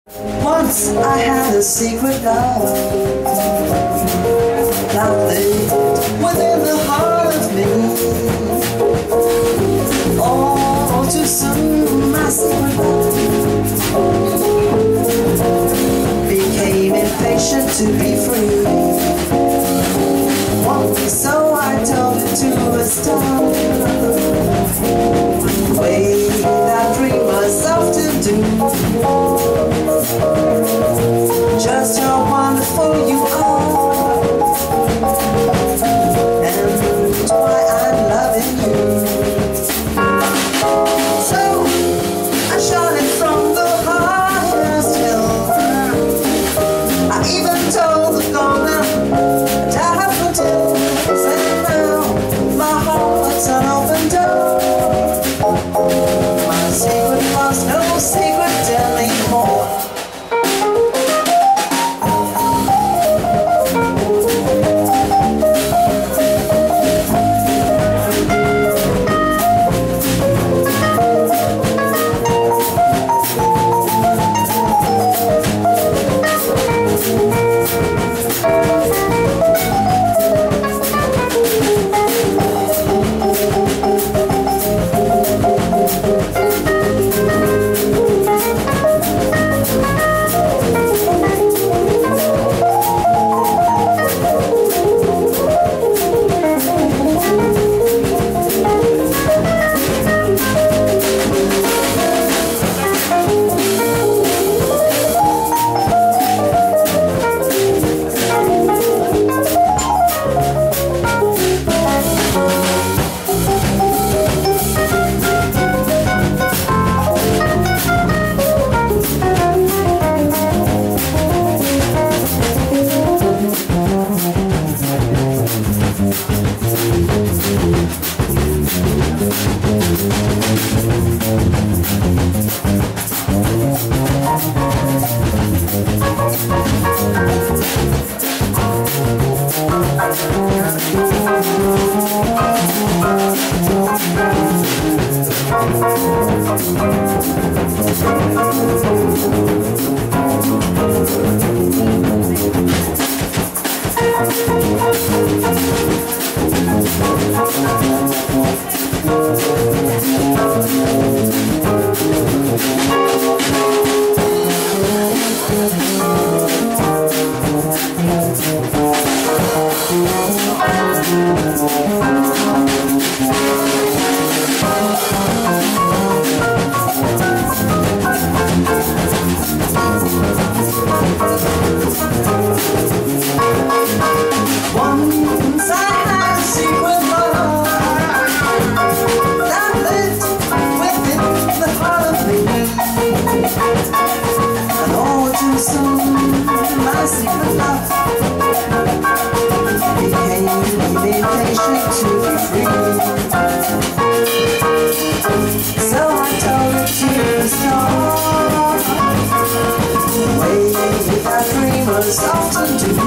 Once I had a secret love that lived within the heart of me. All too soon my secret love became impatient to be free. So I told it to a star, the way that dreamers often do. Just how wonderful you are, and why I'm loving you. So I shot it from the highest hill. I even told the golden daffodils, and now my heart's an open door. My secret was no secret anymore. Once I had a secret love that lived within the heart of me, and all too soon my secret love became impatient to be free. So I told it to the star, the way that dreamers often do.